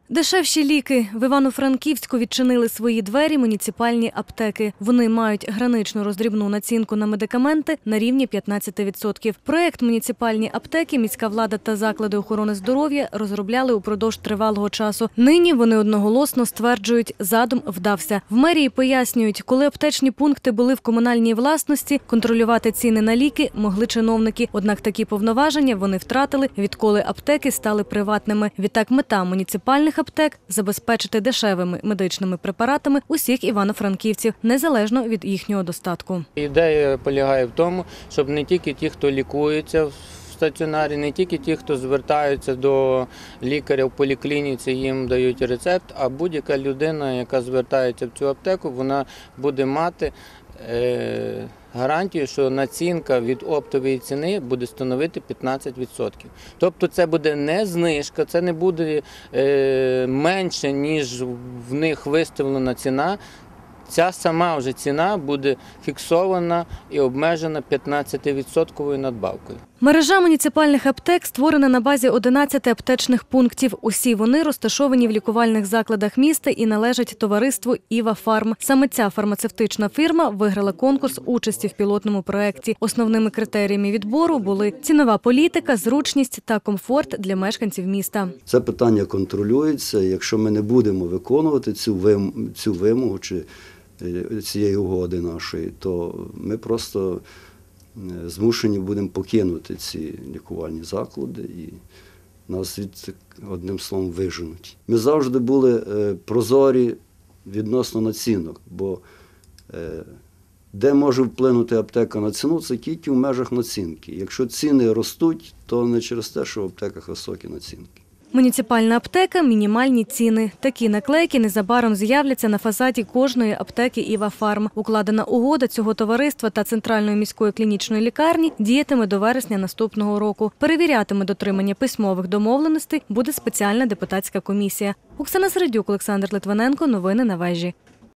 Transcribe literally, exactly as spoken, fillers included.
Дешевші ліки. В Івано-Франківську відчинили свої двері муніципальні аптеки. Вони мають граничну роздрібну націнку на медикаменти на рівні п'ятнадцять відсотків. Проєкт «Муніципальні аптеки» міська влада та заклади охорони здоров'я розробляли упродовж тривалого часу. Нині вони одноголосно стверджують, задум вдався. В мерії пояснюють, коли аптечні пункти були в комунальній власності, контролювати ціни на ліки могли чиновники. Однак такі повноваження вони втратили, відколи аптеки стали приватними. Відтак мета муніципальних аптек – забезпечити дешевими медичними препаратами усіх івано-франківців, незалежно від їхнього достатку. Ідея полягає в тому, щоб не тільки ті, хто лікується в стаціонарі, не тільки ті, хто звертаються до лікаря в поліклініці, їм дають рецепт, а будь-яка людина, яка звертається в цю аптеку, вона буде мати е гарантію, що націнка від оптової ціни буде становити п'ятнадцять відсотків. Тобто це буде не знижка, це не буде е, менше, ніж в них виставлена ціна. Ця сама вже ціна буде фіксована і обмежена п'ятнадцятивідсотковою надбавкою. Мережа муніципальних аптек створена на базі одинадцяти аптечних пунктів. Усі вони розташовані в лікувальних закладах міста і належать товариству «Іва Фарм». Саме ця фармацевтична фірма виграла конкурс участі в пілотному проєкті. Основними критеріями відбору були цінова політика, зручність та комфорт для мешканців міста. Це питання контролюється. Якщо ми не будемо виконувати цю вимогу чи цієї угоди нашої, то ми просто змушені будемо покинути ці лікувальні заклади і нас від, одним словом, виженуть. Ми завжди були прозорі відносно націнок, бо де може вплинути аптека на ціну, це тільки в межах націнки. Якщо ціни ростуть, то не через те, що в аптеках високі націнки. Муніципальна аптека – мінімальні ціни. Такі наклейки незабаром з'являться на фасаді кожної аптеки «Іва Фарм». Укладена угода цього товариства та Центральної міської клінічної лікарні діятиме до вересня наступного року. Перевірятиме дотримання письмових домовленостей буде спеціальна депутатська комісія. Оксана Середюк, Олександр Литвиненко. Новини на Вежі.